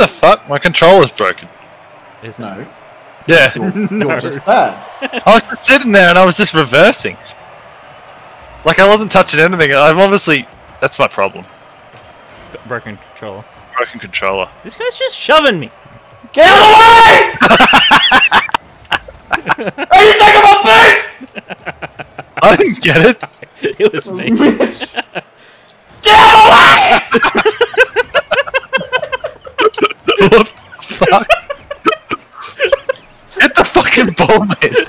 the fuck? My controller's broken. Isn't No. Yeah. You're just bad. I was just sitting there and I was just reversing. Like I wasn't touching anything. I'm obviously... That's my problem. broken controller. Broken controller. This guy's just shoving me. Get out of the way! Are you taking my boost? I didn't get it. It was me. Get out of the way! What the fuck? Get the fucking ball, man.